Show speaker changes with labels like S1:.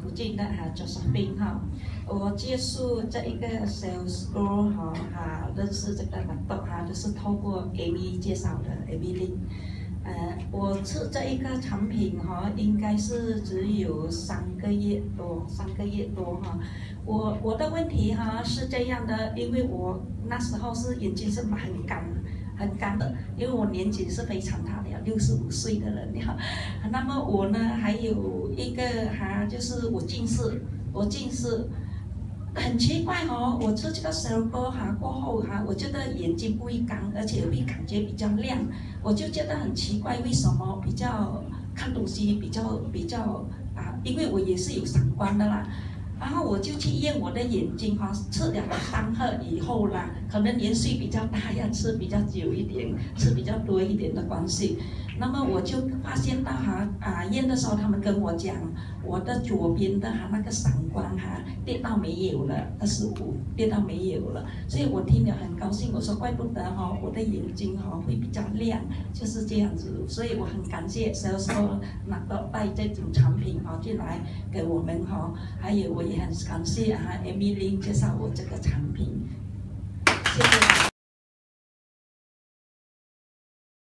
S1: 福建的Josephine 哈，我接触这一个 Cellglo 认识这个就是透过 Amy 介绍的 Amy Lin。我吃这一个产品应该是只有3个月多我的问题是这样的，因为我那时候是眼睛是很干的，因为我年纪是非常大的，65岁的人了。那么我呢还有一个就是我近视。很奇怪我吃这个 Cellglo 过后我觉得眼睛不会干，而且会感觉比较亮，我就觉得很奇怪，为什么比较看东西比较因为我也是有散光的啦，然后我就去验我的眼睛吃了3盒以后啦，可能年岁比较大，要吃比较久一点，吃比较多一点的关系。那么我就发现到验的时候，他们跟我讲，我的左边的那个散光跌到没有了，25跌到没有了，所以我听了很高兴，我说怪不得我的眼睛会比较亮，就是这样子，所以我很感谢 Cellglo 带这种产品进来给我们还有我也很感谢Amy Lin 介绍我这个产品，谢谢。